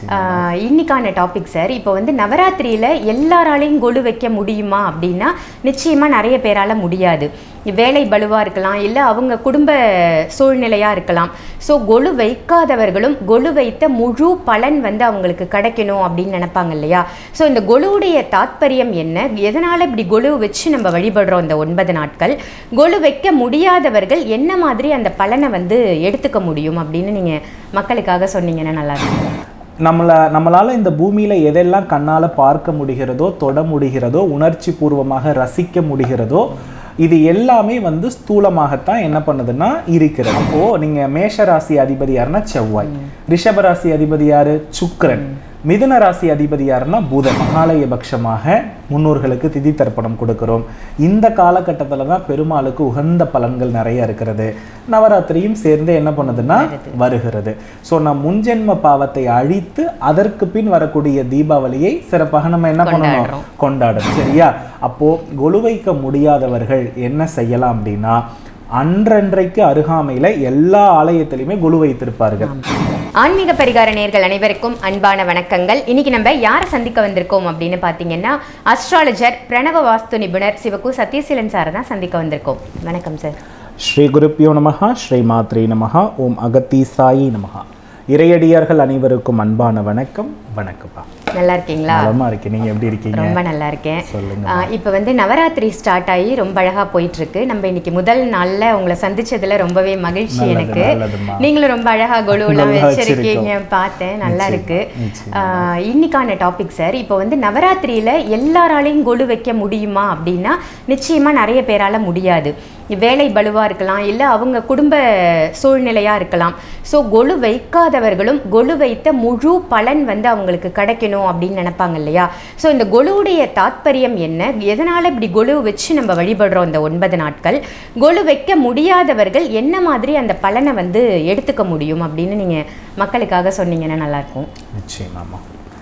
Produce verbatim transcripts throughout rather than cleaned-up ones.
இன்னைக்கான topic sir. இப்போ வந்து நவராத்திரியில் எல்லாராலையும் கொலு வைக்க முடியுமா அப்படின்னா நிச்சயமாக நிறைய பேரால் முடியாது. வேலை பலுவாக இருக்கலாம், இல்லை அவங்க குடும்ப சூழ்நிலையாக இருக்கலாம். ஸோ கொலு வைக்காதவர்களும் கொலு வைத்த முழு பலன் வந்து அவங்களுக்கு கிடைக்கணும் அப்படின்னு நினைப்பாங்க இல்லையா? ஸோ இந்த கொலுவுடைய தாத்பரியம் என்ன, எதனால் இப்படி கொலு வச்சு நம்ம வழிபடுறோம் இந்த ஒன்பது நாட்கள், கொலு வைக்க முடியாதவர்கள் என்ன மாதிரி அந்த பலனை வந்து எடுத்துக்க முடியும் அப்படின்னு நீங்கள் மக்களுக்காக சொன்னீங்கன்னா நல்லாயிருக்கும். நம்மளை நம்மளால் இந்த பூமியில் எதெல்லாம் கண்ணால் பார்க்க முடிகிறதோ, தொட முடிகிறதோ, உணர்ச்சி பூர்வமாக ரசிக்க முடிகிறதோ, இது எல்லாமே வந்து ஸ்தூலமாகத்தான் என்ன பண்ணுதுன்னா இருக்கிறது. அப்போது நீங்கள் மேஷராசி அதிபதி யாருன்னா செவ்வாய், ரிஷபராசி அதிபதி யாரு சுக்கிரன், மிதுன ராசி அதிபதி யாருன்னா புதன். மகாலய பட்சமாக முன்னோர்களுக்கு திதி தர்ப்பணம் கொடுக்கிறோம். இந்த காலகட்டத்தில் தான் பெருமாளுக்கு உகந்த பலன்கள் நிறைய இருக்கிறது. நவராத்திரியும் சேர்ந்து என்ன பண்ணுதுன்னா வருகிறது. ஸோ நம்ம முன்ஜென்ம பாவத்தை அழித்து அதற்கு பின் வரக்கூடிய தீபாவளியை சிறப்பாக நம்ம என்ன பண்ணணும், கொண்டாடணும். சரியா? அப்போ கொலு வைக்க முடியாதவர்கள் என்ன செய்யலாம் அப்படின்னா, அன்றன்றைக்கு அருகாமையில் எல்லா ஆலயத்திலையுமே கொலு வைத்திருப்பார்கள். ஆன்மீக பரிகார நேயர்கள் அனைவருக்கும் அன்பான வணக்கங்கள். இன்னைக்கு நம்ம யாரை சந்திக்க வந்திருக்கோம் அப்படின்னு பார்த்தீங்கன்னா, அஸ்ட்ராலஜர், பிரணவ வாஸ்து நிபுணர் சிவகு சத்யசீலன் சாரை தான் சந்திக்க வந்திருக்கோம். வணக்கம் சார். ஸ்ரீ குருப்பியோ நமஹா, ஸ்ரீ மாத்ரே நமஹா, ஓம் அகத்தீசாயி நமஹா. இறையடியார்கள் அனைவருக்கும் அன்பான வணக்கம். வணக்கம்ப்பா. நல்லா இருக்கீங்களா? நலமா இருக்கேன். நீங்க எப்படி இருக்கீங்க? ரொம்ப நல்லா இருக்கேன். சொல்லுங்க. இப்போ வந்து நவராத்திரி ஸ்டார்ட் ஆகி ரொம்ப அழகா போயிட்டு இருக்கு. நம்ம இன்னைக்கு முதல் நாள்ல உங்களை சந்திச்சதுல ரொம்பவே மகிழ்ச்சி எனக்கு. நீங்களும் ரொம்ப அழகா கொலுலாம் வச்சிருக்கீங்க, பார்த்தேன், நல்லா இருக்கு. இன்னைக்கான டாபிக் சார். இப்போ வந்து நவராத்திரியில எல்லாராலையும் கொலு வைக்க முடியுமா அப்படின்னா நிச்சயமா நிறைய பேரால முடியாது. வேலை பலுவாக இருக்கலாம், இல்லை அவங்க குடும்ப சூழ்நிலையாக இருக்கலாம். ஸோ கொலு வைக்காதவர்களும் கொலு வைத்த முழு பலன் வந்து அவங்களுக்கு கிடைக்கணும் அப்படின்னு நினைப்பாங்க இல்லையா? ஸோ இந்த கொலுவுடைய தாத்பரியம் என்ன, எதனால் இப்படி கொலு வச்சு நம்ம வழிபடுறோம் இந்த ஒன்பது நாட்கள், கொலு வைக்க முடியாதவர்கள் என்ன மாதிரி அந்த பலனை வந்து எடுத்துக்க முடியும் அப்படின்னு நீங்கள் மக்களுக்காக சொன்னீங்கன்னா நல்லாயிருக்கும். நிச்சயமாம்மா.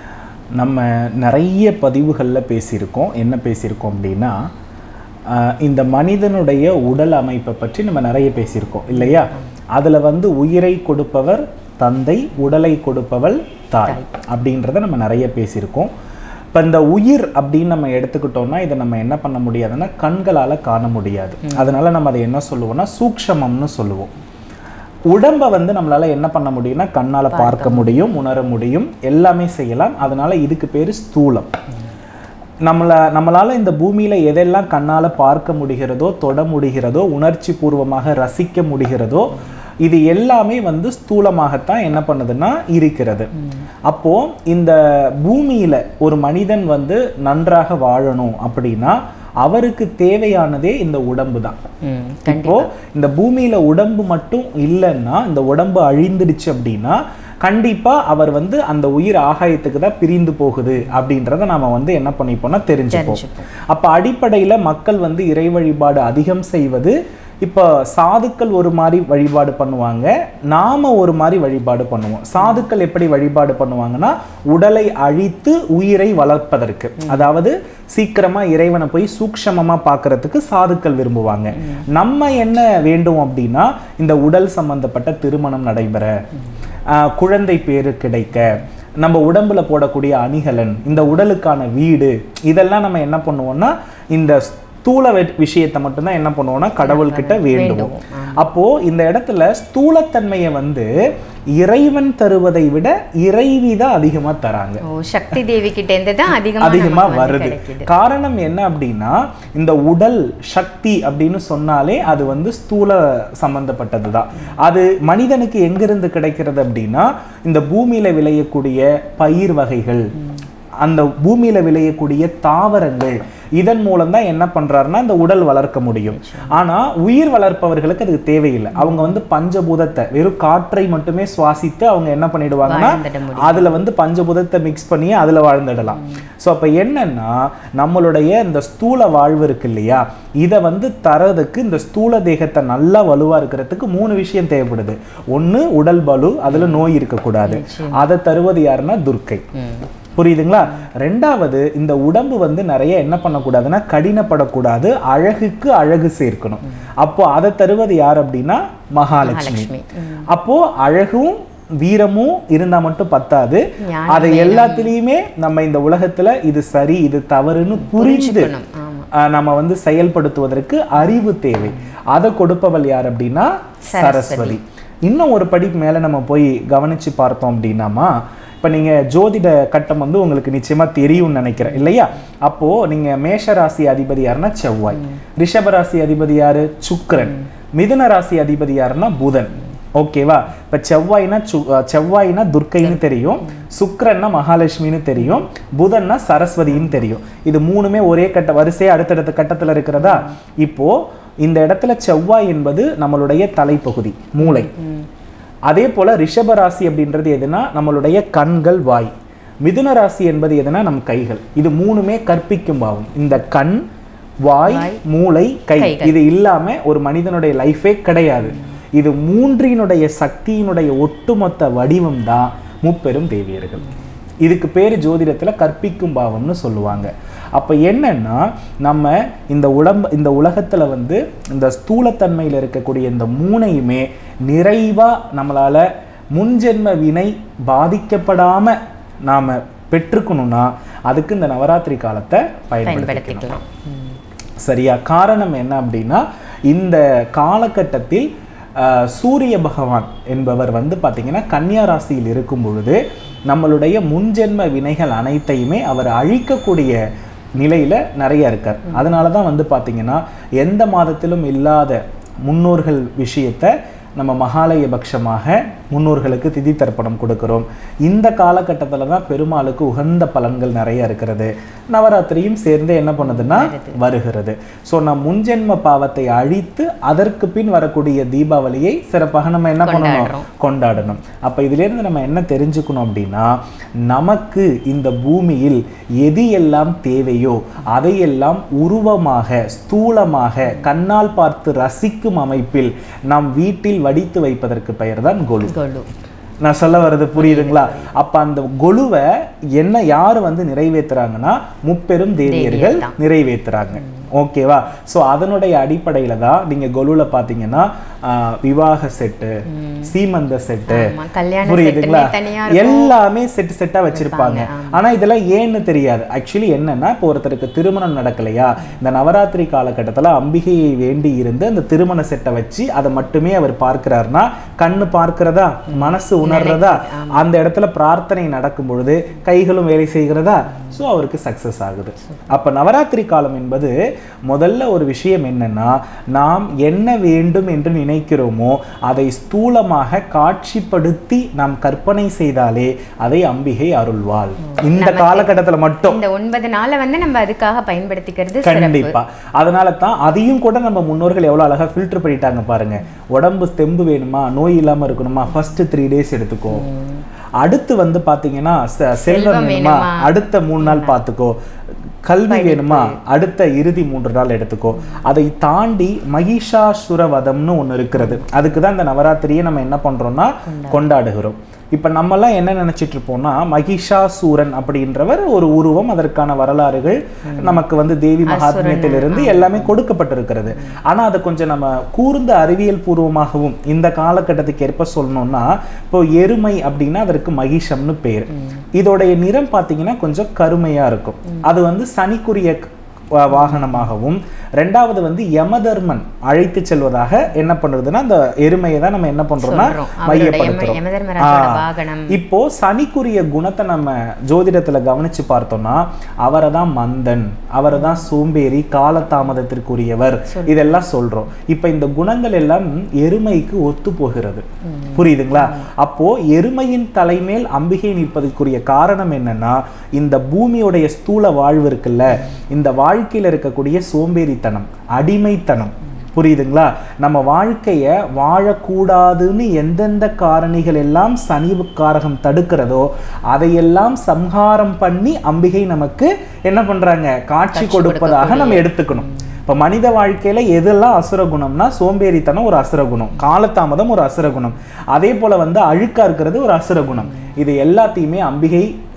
நம்ம நிறைய பதிவுகளில் பேசியிருக்கோம். என்ன பேசியிருக்கோம் அப்படின்னா, இந்த மனிதனுடைய உடல் அமைப்பை பற்றி நம்ம நிறைய பேசியிருக்கோம் இல்லையா? அதில் வந்து உயிரை கொடுப்பவர் தந்தை, உடலை கொடுப்பவள் தாய் அப்படின்றத நம்ம நிறைய பேசியிருக்கோம். இப்போ இந்த உயிர் அப்படின்னு நம்ம எடுத்துக்கிட்டோம்னா, இதை நம்ம என்ன பண்ண முடியாதுன்னா கண்களால் காண முடியாது. அதனால நம்ம அதை என்ன சொல்லுவோம்னா சூக்ஷமம்னு சொல்லுவோம். உடம்பை வந்து நம்மளால் என்ன பண்ண முடியும்னா கண்ணால் பார்க்க முடியும், உணர முடியும், எல்லாமே செய்யலாம். அதனால இதுக்கு பேர் ஸ்தூலம். நம்மளை நம்மளால் இந்த பூமியில் எதெல்லாம் கண்ணால் பார்க்க முடிகிறதோ, தொட முடிகிறதோ, உணர்ச்சி பூர்வமாக ரசிக்க முடிகிறதோ, இது எல்லாமே வந்து ஸ்தூலமாகத்தான் என்ன பண்ணுதுன்னா இருக்கிறது. அப்போ இந்த பூமியில் ஒரு மனிதன் வந்து நன்றாக வாழணும் அப்படின்னா அவருக்கு தேவையானதே இந்த உடம்பு தான். இப்போ இந்த பூமியில உடம்பு மட்டும் இல்லைன்னா, இந்த உடம்பு அழிந்துடுச்சு அப்படின்னா கண்டிப்பா அவர் வந்து அந்த உயிர் ஆகாயத்துக்கு தான் பிரிந்து போகுது அப்படின்றத நாம வந்து என்ன பண்ணிப்போம்னா தெரிஞ்சுப்போம். அப்ப அடிப்படையில மக்கள் வந்து இறை வழிபாடு அதிகம் செய்வது, இப்போ சாதுக்கள் ஒரு மாதிரி வழிபாடு பண்ணுவாங்க, நாம ஒரு மாதிரி வழிபாடு பண்ணுவோம். சாதுக்கள் எப்படி வழிபாடு பண்ணுவாங்கன்னா, உடலை அழித்து உயிரை வளர்ப்பதற்கு, அதாவது சீக்கிரமா இறைவனை போய் சூக்ஷமமா பார்க்கறதுக்கு சாதுக்கள் விரும்புவாங்க. நம்ம என்ன வேண்டும் அப்படின்னா, இந்த உடல் சம்பந்தப்பட்ட திருமணம் நடைபெற, குழந்தை பேரு கிடைக்க, நம்ம உடம்புல போடக்கூடிய அணிகலன், இந்த உடலுக்கான வீடு, இதெல்லாம் நம்ம என்ன பண்ணுவோம்னா இந்த ஸ்தூல விஷயத்தை மட்டும்தான் என்ன பண்ணுவோம்னா கடவுள்கிட்ட வேண்டுவோம். அப்போ இந்த இடத்துல ஸ்தூலத்தன்மையை வந்து இறைவன் தருவதை விட இறைவி தான் அதிகமா தராங்க. சக்தி தேவி கிட்ட இருந்து தான் அதிகமா அதிகமா வருது. காரணம் என்ன அப்படின்னா, இந்த உடல் சக்தி அப்படின்னு சொன்னாலே அது வந்து ஸ்தூல சம்பந்தப்பட்டது தான். அது மனிதனுக்கு எங்கிருந்து கிடைக்கிறது அப்படின்னா, இந்த பூமியில விளையக்கூடிய பயிர் வகைகள், அந்த பூமியில விளையக்கூடிய தாவரங்கள், இதன் மூலம் தான் என்ன பண்றாருன்னா இந்த உடல் வளர்க்க முடியும். ஆனா உயிர் வளர்ப்பவர்களுக்கு அது தேவையில்லை. அவங்க வந்து பஞ்சபூதத்தை, வெறும் காற்றை மட்டுமே சுவாசித்து அவங்க என்ன பண்ணிடுவாங்கன்னா அதுல வந்து பஞ்சபூதத்தை மிக்ஸ் பண்ணி அதுல வாழ்ந்துடலாம். ஸோ அப்ப என்னன்னா, நம்மளுடைய இந்த ஸ்தூல வாழ்வு இருக்கு இல்லையா, இதை வந்து தரதுக்கு இந்த ஸ்தூல தேகத்தை நல்லா வலுவா இருக்கிறதுக்கு மூணு விஷயம் தேவைப்படுது. ஒண்ணு உடல் பலு, அதுல நோய் இருக்கக்கூடாது. அதை தருவது யாருன்னா துர்க்கை. புரியுதுங்களா? ரெண்டாவது, இந்த உடம்பு வந்து நிறைய என்ன பண்ணக்கூடாதுன்னா கடினப்படக்கூடாது, அழகுக்கு அழகு சேர்க்கணும். அப்போ அதை தருவது யார் அப்படின்னா மகாலட்சுமி. அப்போ அழகும் வீரமும் இருந்தா மட்டும் பத்தாது, அதை எல்லாத்திலையுமே நம்ம இந்த உலகத்துல இது சரி இது தவறுன்னு புரிஞ்சு நம்ம வந்து செயல்படுத்துவதற்கு அறிவு தேவை. அதை கொடுப்பவள் யார் அப்படின்னா சரஸ்வதி. இன்னும் ஒரு படி மேல நம்ம போய் கவனிச்சு பார்த்தோம் அப்படின்னாமா, இப்போ நீங்கள் ஜோதிட கட்டம் வந்து உங்களுக்கு நிச்சயமாக தெரியும்னு நினைக்கிறேன் இல்லையா? அப்போது நீங்கள் மேஷ ராசி அதிபதி யாருன்னா செவ்வாய், ரிஷப ராசி அதிபதி யாரு சுக்கிரன், மிதுன ராசி அதிபதி யாருன்னா புதன். ஓகேவா? இப்போ செவ்வாய்னா சு செவ்வாய்னா துர்க்கைன்னு தெரியும், சுக்கிரன்னா மகாலட்சுமின்னு தெரியும், புதன்னா சரஸ்வதின்னு தெரியும். இது மூணுமே ஒரே கட்ட வரிசையாக அடுத்தடுத்த கட்டத்தில் இருக்கிறதா? இப்போது இந்த இடத்துல செவ்வாய் என்பது நம்மளுடைய தலைப்பகுதி, மூளை. அதே போல ரிஷப ராசி அப்படின்றது எதுனா நம்மளுடைய கண்கள், வாய். மிதுன ராசி என்பது எதுனா நம் கைகள். இது மூணுமே கற்பிக்கும் பாவம். இந்த கண், வாய், மூளை, கை, இது இல்லாம ஒரு மனிதனுடைய லைஃபே கிடையாது. இது மூன்றினுடைய சக்தியினுடைய ஒட்டுமொத்த வடிவம் தான் முப்பெரும் தேவியர்கள். இதுக்கு பேர் ஜோதிடத்துல கற்பிக்கும் பாவம்னு சொல்லுவாங்க. அப்போ என்னன்னா நம்ம இந்த உடம்பு இந்த உலகத்துல வந்து இந்த ஸ்தூலத்தன்மையில் இருக்கக்கூடிய இந்த மூணையுமே நிறைவா நம்மளால முன்ஜென்ம வினை பாதிக்கப்படாம நாம பெற்றுக்கணும்னா அதுக்கு இந்த நவராத்திரி காலத்தை பயன்படுத்திக்கலாம். சரியா? காரணம் என்ன அப்படின்னா, இந்த காலகட்டத்தில் சூரிய பகவான் என்பவர் வந்து பார்த்தீங்கன்னா கன்னியா ராசியில் இருக்கும் பொழுது நம்மளுடைய முன்ஜென்ம வினைகள் அனைத்தையுமே அவர் அழிக்கக்கூடிய நிலையில நிறைய இருக்கார். அதனால தான் வந்து பார்த்தீங்கன்னா எந்த மாதத்திலும் இல்லாத முன்னோர்கள் விஷயத்தை நம்ம மகாலய பட்சமாக முன்னோர்களுக்கு திதி தர்ப்பணம் கொடுக்கிறோம். இந்த காலகட்டத்தில் தான் பெருமாளுக்கு உகந்த பலன்கள் நிறைய இருக்கிறது. நவராத்திரியும் சேர்ந்து என்ன பண்ணுதுன்னா வருகிறது. ஸோ நம் முன்ஜென்ம பாவத்தை அழித்து அதற்கு பின் வரக்கூடிய தீபாவளியை சிறப்பாக நம்ம என்ன பண்ணணும்? கொண்டாடணும். அப்போ இதிலிருந்து நம்ம என்ன தெரிஞ்சுக்கணும் அப்படின்னா, நமக்கு இந்த பூமியில் எது எல்லாம் தேவையோ அதையெல்லாம் உருவமாக ஸ்தூலமாக கண்ணால் பார்த்து ரசிக்கும் அமைப்பில் நம் வீட்டில் வடித்து வைப்பதற்கு பெயர் தான் கொலு. நான் சொல்ல வர்றது புரியுதுங்களா? அப்ப அந்த கொலுவை என்ன யாரு வந்து நிறைவேற்றுறாங்கன்னா முப்பெரும் தேவியர்கள் நிறைவேற்றுறாங்க. ஓகேவா? ஸோ அதனுடைய அடிப்படையில தான் நீங்க கொலுல பாத்தீங்கன்னா விவாக செட்டு, சீமந்த செட்டு, புரியுதுங்களா, எல்லாமே செட்டு செட்டா வச்சிருப்பாங்க. ஆனா இதெல்லாம் ஏன்னு தெரியாது. ஆக்சுவலி என்னன்னா, இப்போ ஒருத்தருக்கு திருமணம் நடக்கலையா, இந்த நவராத்திரி காலகட்டத்துல அம்பிகையை வேண்டி இருந்து அந்த திருமண செட்டை வச்சு அதை மட்டுமே அவர் பார்க்கிறாருன்னா, கண்ணு பார்க்கிறதா, மனசு உணர்றதா, அந்த இடத்துல பிரார்த்தனை நடக்கும் பொழுது கைகளும் வேலை செய்கிறதா, ஸோ அவருக்கு சக்சஸ் ஆகுது. அப்ப நவராத்திரி காலம் என்பது முதல்ல ஒரு விஷயம் என்னன்னா, நாம் என்ன வேண்டும் என்று நினைக்கிறோமோ அதை ஸ்தூலமாக காட்சிப்படுத்தி நாம் கற்பனை செய்தாலே அதை அம்பிகை அருள்வாள். இந்த காலகட்டத்துல மட்டும் இந்த ஒன்பது நாளை வந்து நம்ம அதுக்காக பயன்படுத்திக்கிறது கண்டிப்பா. அதனால தான் அதையும் கூட நம்ம முன்னோர்கள் எவ்வளவு அழகா ஃபில்டர் பண்ணிட்டாங்க பாருங்க. உடம்பு தெம்பு வேணுமா, நோய் இல்லாம இருக்கணுமா, ஃபர்ஸ்ட் த்ரீ டேஸ் எடுத்துக்கோ. அடுத்து வந்து பாத்தீங்கன்னா செல்வம் வேணுமா, அடுத்த மூணு நாள் பார்த்துக்கோ. கல்வி வேணுமா, அடுத்த இறுதி மூன்று நாள் எடுத்துக்கோ. அதை தாண்டி மகிஷாசுர வதம்னு ஒண்ணு இருக்கிறது. அதுக்கு தான் இந்த நவராத்திரியை நம்ம என்ன பண்றோம்னா கொண்டாடுகிறோம். இப்ப நம்மலாம் என்ன நினைச்சிட்டு இருப்போம்னா, மகிஷாசூரன் அப்படின்றவர் ஒரு உருவம், அதற்கான வரலாறுகள் நமக்கு வந்து தேவி மகாத்மியத்திலிருந்து எல்லாமே கொடுக்கப்பட்டிருக்கிறது. ஆனா அதை கொஞ்சம் நம்ம கூர்ந்த அறிவியல் பூர்வமாகவும் இந்த காலகட்டத்துக்கு ஏற்ப சொல்லணும்னா, இப்போ எருமை அப்படின்னா அதற்கு மகிஷம்னு பேர். இதோடைய நிறம் பார்த்தீங்கன்னா கொஞ்சம் கருமையா இருக்கும். அது வந்து சனிக்குரிய வாகனமாகவும், ரெண்டாவது வந்து யமதர்மன் அழைத்து செல்வதாக என்ன பண்றதுன்னா அந்த எருமையை தான் நம்ம என்ன பண்றோம்னா மையப்படுத்துறோம். இப்போ சனிக்குரிய குணத்தை நம்ம ஜோதிடத்துல கவனிச்சு பார்த்தோம்னா, அவரை தான் மந்தன், அவரை தான் சோம்பேறி, காலதாமதத்திற்குரியவர், இதெல்லாம் சொல்றோம். இப்ப இந்த குணங்கள் எல்லாம் எருமைக்கு ஒத்து போகிறது. புரியுதுங்களா? அப்போ எருமையின் தலைமேல் அம்பிகை நிற்பதற்குரிய காரணம் என்னன்னா, இந்த பூமியோடைய ஸ்தூல வாழ்வு இருக்குல்ல, இந்த வாழ்க்கையில் இருக்கக்கூடிய சோம்பேறித்தனம், அடிமைத்தனம், புரியுதுங்களா? நம்ம வாழ்க்கைய வாழக்கூடாதுன்னு எந்தெந்த காரணிகள் எல்லாம் சனிவுக்காரகம் தடுக்கிறதோ அதையெல்லாம் சம்ஹாரம் பண்ணி அம்பிகை நமக்கு என்ன பண்றாங்க, காட்சி கொடுப்பதாக நம்ம எடுத்துக்கணும். இப்போ மனித வாழ்க்கையில எதெல்லாம் அசுர குணம்னா, சோம்பேறித்தனம் ஒரு அசுர குணம், காலதாமதம் ஒரு அசுர குணம், அதே போல வந்து அழுக்கா இருக்கிறது ஒரு அசுர குணம். இது எல்லாத்தையுமே அம்பிகை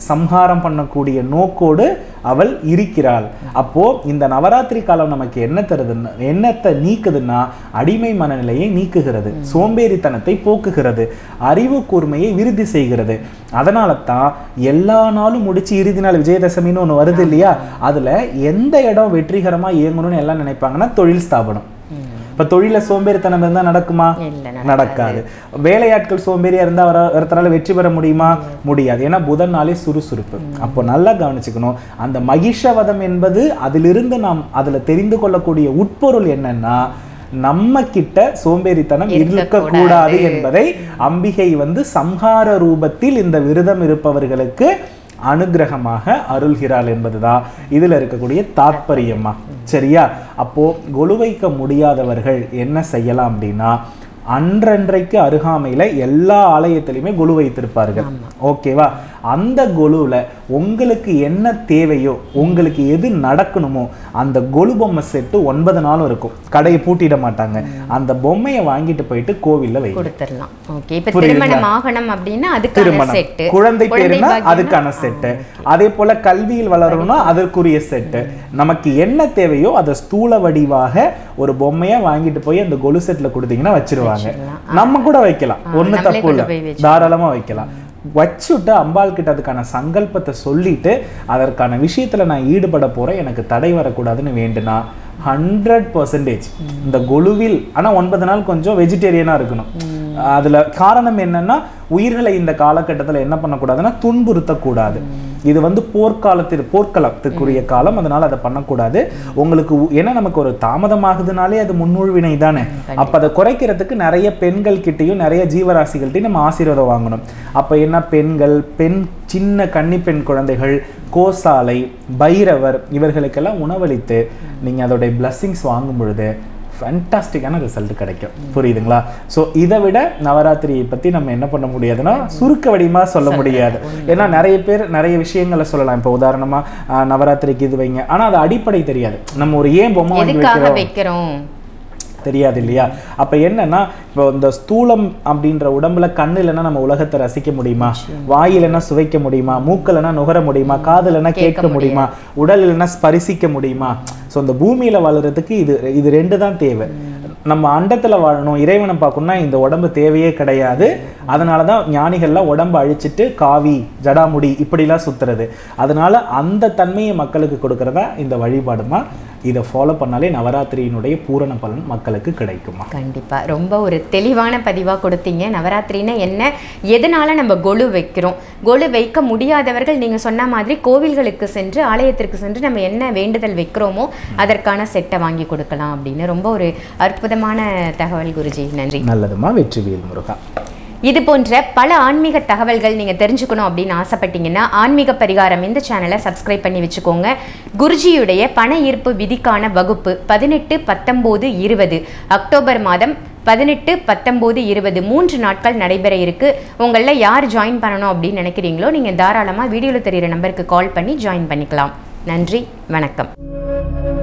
சம்ஹாரம் பண்ணக்கூடிய நோக்கோடு அவள் இருக்கிறாள். அப்போ இந்த நவராத்திரி காலம் நமக்கு என்ன தருதுன்னா, என்னத்தை நீக்குதுன்னா அடிமை மனநிலையை நீக்குகிறது, சோம்பேறித்தனத்தை போக்குகிறது, அறிவு கூர்மையை விருத்தி செய்கிறது. அதனால தான் எல்லா நாளும் முடிச்சு இறுதி நாள் விஜயதசமின்னு ஒன்று வருது இல்லையா, அதுல எந்த இடம் வெற்றிகரமா இயங்கணும்னு எல்லாம் நினைப்பாங்கன்னா தொழில் ஸ்தாபனம். இப்ப தொழில சோம்பேறித்தனம் இருந்தா நடக்குமா? நடக்காது. வேலையாட்கள் சோம்பேறியா இருந்தா ஒருத்தரால வெற்றி பெற முடியுமா? முடியாது. ஏன்னா புதன் நாளே சுறுசுறுப்பு. அப்போ நல்லா கவனிச்சுக்கணும், அந்த மகிஷவதம் என்பது அதிலிருந்து நாம் அதுல தெரிந்து கொள்ளக்கூடிய உட்பொருள் என்னன்னா, நம்ம கிட்ட சோம்பேறித்தனம் இருக்கக்கூடாது என்பதை அம்பிகை வந்து சம்ஹார ரூபத்தில் இந்த விரதம் இருப்பவர்களுக்கு அனுகிரகமாக அருள்கிறாள் என்பதுதான் இதுல இருக்கக்கூடிய தாத்பரியமா. சரியா? அப்போ கொலு வைக்க முடியாதவர்கள் என்ன செய்யலாம் அப்படின்னா, அன்றன்றைக்கு அருகாமையில எல்லா ஆலயத்திலையுமே கொலு வைத்திருப்பார்கள். ஓகேவா? அந்த கொலுவில் உங்களுக்கு என்ன தேவையோ, உங்களுக்கு எது நடக்கணுமோ, அந்த கொலு பொம்மை செட்டு ஒன்பது நாளும் இருக்கும். கடையை பூட்டிட மாட்டாங்க. அந்த பொம்மையை வாங்கிட்டு போயிட்டு கோவில்ல வை கொடுத்துடலாம். ஓகே. இப்போ திருமணம் ஆகணும் அப்படின்னா அதுக்கான செட், குழந்தை பேருனா அதுக்கான செட்டு, அதே போல கல்வியில் வளரணும்னா அதற்குரிய செட்டு, நமக்கு என்ன தேவையோ அதை ஸ்தூல வடிவாக ஒரு பொம்மையை வாங்கிட்டு போய் அந்த கொலு செட்ல கொடுத்தீங்கன்னா வச்சிருவாங்க. நம்ம கூட வைக்கலாம், ஒண்ணு தப்பு இல்லை, தாராளமா வைக்கலாம். வச்சுட்டு அம்பாள் கிட்ட அதுக்கான சங்கல்பத்தை சொல்லிட்டு அதற்கான விஷயத்துல நான் ஈடுபட போறேன், எனக்கு தடை வரக்கூடாதுன்னு வேண்டுனா ஹண்ட்ரட் பர்சன்டேஜ் இந்த கொலுவில். ஆனா ஒன்பது நாள் கொஞ்சம் வெஜிடேரியனா இருக்கணும். அதுல காரணம் என்னன்னா, உயிர்களை இந்த காலகட்டத்துல என்ன பண்ணக்கூடாதுன்னா துன்புறுத்தக்கூடாது. இது வந்து போர்க்காலத்தில் போர்க்களத்துக்குரிய காலம், அதனால அதை பண்ணக்கூடாது. உங்களுக்கு ஏன்னா நமக்கு ஒரு தாமதமாகுதுனாலே அது முன்னுழ்வினை தானே. அப்ப அதை குறைக்கிறதுக்கு நிறைய பெண்கள் கிட்டையும் நிறைய ஜீவராசிகள்கிட்டையும் நம்ம ஆசீர்வாதம் வாங்கணும். அப்ப என்ன, பெண்கள், பெண் சின்ன கன்னி பெண் குழந்தைகள், கோசாலை, பைரவர் இவர்களுக்கெல்லாம் உணவளித்து நீங்க அதோடைய பிளஸ்ஸிங்ஸ் வாங்கும் பொழுது ஃபேண்டாஸ்டிக்கான ரிசல்ட் கிடைக்கும். புரியுதுங்களா? ஸோ இதை விட நவராத்திரியை பற்றி நம்ம என்ன பண்ண முடியாதுன்னா சுருக்க வடிவமாக சொல்ல முடியாது. ஏன்னா நிறைய பேர் நிறைய விஷயங்களை சொல்லலாம். இப்போ உதாரணமாக நவராத்திரிக்கு இது வைங்க, ஆனால் அது அடிப்படை தெரியாது. நம்ம ஒரு ஏன் பொம்மை வாங்கி வைக்கிறோம் தெரியாது இல்லையா? அப்போ என்னன்னா, இப்போ இந்த ஸ்தூலம் அப்படின்ற உடம்புல கண்ணு இல்லைன்னா நம்ம உலகத்தை ரசிக்க முடியுமா? வாய் இல்லைன்னா சுவைக்க முடியுமா? மூக்கு இல்லைன்னா நுகர முடியுமா? காது இல்லைன்னா கேட்க முடியுமா? உடல் இல்லைன்னா ஸ்பரிசிக்க முடியுமா? ஸோ இந்த பூமியில வாழறதுக்கு இது இது ரெண்டு தான் தேவை. நம்ம அண்டத்துல வாழணும், இறைவனை பார்க்கணும்னா இந்த உடம்பு தேவையே கிடையாது. அதனால தான் ஞானிகள்லாம் உடம்பை அழிச்சிட்டு காவி ஜடாமுடி இப்படிலாம் சுத்துறது. அதனால அந்த தன்மையை மக்களுக்கு கொடுக்கறதா இந்த வழிபாடுமா. இதை ஃபாலோ பண்ணாலே நவராத்திரியினுடைய பூரண பலன் மக்களுக்கு கிடைக்குமா? கண்டிப்பா. ரொம்ப ஒரு தெளிவான பதிவாக கொடுத்தீங்க. நவராத்திரின்னா என்ன, எதனால நம்ம கொலு வைக்கிறோம், கொலு வைக்க முடியாதவர்கள் நீங்க சொன்ன மாதிரி கோவில்களுக்கு சென்று ஆலயத்திற்கு சென்று நம்ம என்ன வேண்டுதல் வைக்கிறோமோ அதற்கான செட்டை வாங்கி கொடுக்கலாம் அப்படின்னு ரொம்ப ஒரு அற்புதமான தகவல் குருஜி. நன்றி. நல்லதுமா. வெற்றிவேல் முருகா. இது போன்ற பல ஆன்மீக தகவல்கள் நீங்கள் தெரிஞ்சுக்கணும் அப்படின்னு ஆசைப்பட்டீங்கன்னா ஆன்மீக பரிகாரம் இந்த சேனலை சப்ஸ்கிரைப் பண்ணி வச்சுக்கோங்க. குருஜியுடைய பண ஈர்ப்பு விதிக்கான வகுப்பு பதினெட்டு பத்தொம்போது இருபது அக்டோபர் மாதம் பதினெட்டு பத்தொம்போது இருபது மூன்று நாட்கள் நடைபெற இருக்கு. உங்களில் யார் ஜாயின் பண்ணணும் அப்படின்னு நினைக்கிறீங்களோ நீங்கள் தாராளமாக வீடியோவில் தெரிகிற நம்பருக்கு கால் பண்ணி ஜாயின் பண்ணிக்கலாம். நன்றி, வணக்கம்.